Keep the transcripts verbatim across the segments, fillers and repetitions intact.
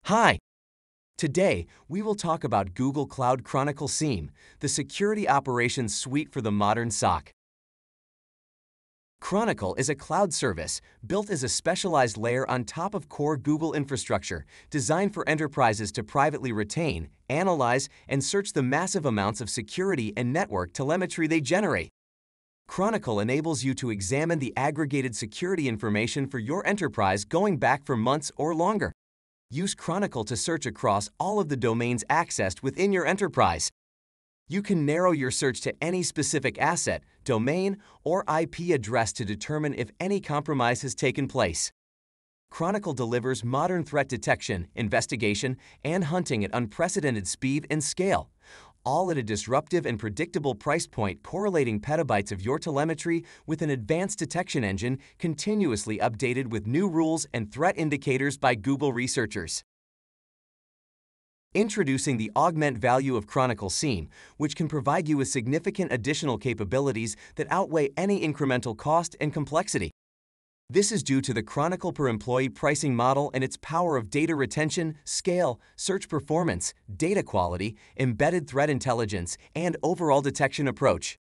Hi! Today, we will talk about Google Cloud Chronicle SIEM, the security operations suite for the modern S O C. Chronicle is a cloud service built as a specialized layer on top of core Google infrastructure, designed for enterprises to privately retain, analyze, and search the massive amounts of security and network telemetry they generate. Chronicle enables you to examine the aggregated security information for your enterprise going back for months or longer. Use Chronicle to search across all of the domains accessed within your enterprise. You can narrow your search to any specific asset, domain, or I P address to determine if any compromise has taken place. Chronicle delivers modern threat detection, investigation, and hunting at unprecedented speed and scale, all at a disruptive and predictable price point, correlating petabytes of your telemetry with an advanced detection engine continuously updated with new rules and threat indicators by Google researchers. Introducing the Augment value of Chronicle SIEM, which can provide you with significant additional capabilities that outweigh any incremental cost and complexity. This is due to the Chronicle per employee pricing model and its power of data retention, scale, search performance, data quality, embedded threat intelligence, and overall detection approach.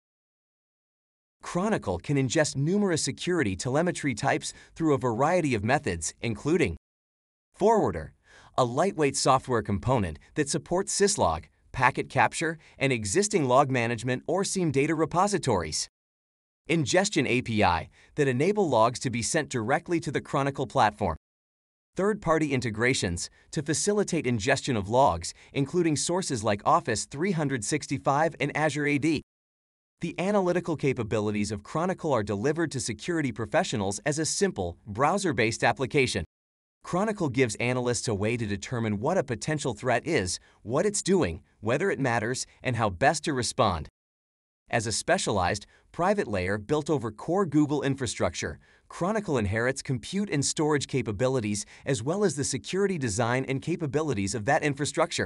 Chronicle can ingest numerous security telemetry types through a variety of methods, including Forwarder, a lightweight software component that supports syslog, packet capture, and existing log management or SIEM data repositories. Ingestion A P I that enable logs to be sent directly to the Chronicle platform. Third-party integrations to facilitate ingestion of logs, including sources like Office three sixty-five and Azure A D. The analytical capabilities of Chronicle are delivered to security professionals as a simple, browser-based application. Chronicle gives analysts a way to determine what a potential threat is, what it's doing, whether it matters, and how best to respond. As a specialized, private layer built over core Google infrastructure, Chronicle inherits compute and storage capabilities as well as the security design and capabilities of that infrastructure.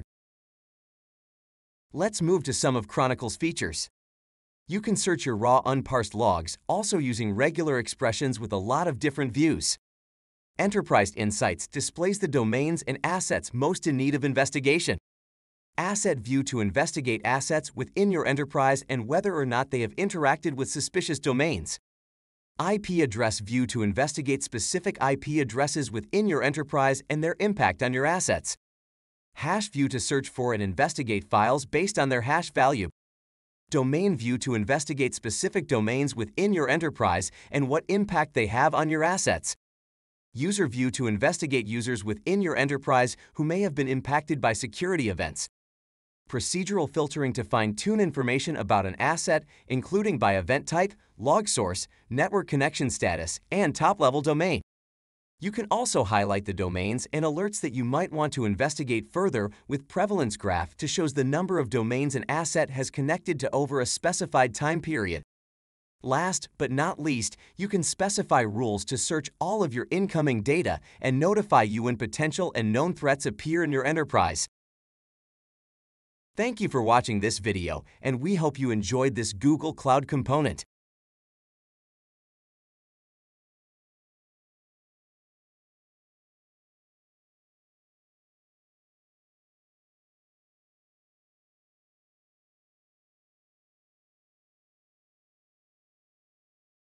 Let's move to some of Chronicle's features. You can search your raw unparsed logs, also using regular expressions with a lot of different views. Enterprise Insights displays the domains and assets most in need of investigation. Asset View to investigate assets within your enterprise and whether or not they have interacted with suspicious domains. I P Address View to investigate specific I P addresses within your enterprise and their impact on your assets. Hash View to search for and investigate files based on their hash value. Domain View to investigate specific domains within your enterprise and what impact they have on your assets. User View to investigate users within your enterprise who may have been impacted by security events. Procedural filtering to fine-tune information about an asset, including by event type, log source, network connection status, and top-level domain. You can also highlight the domains and alerts that you might want to investigate further with Prevalence Graph to show the number of domains an asset has connected to over a specified time period. Last but not least, you can specify rules to search all of your incoming data and notify you when potential and known threats appear in your enterprise. Thank you for watching this video, and we hope you enjoyed this Google Cloud component.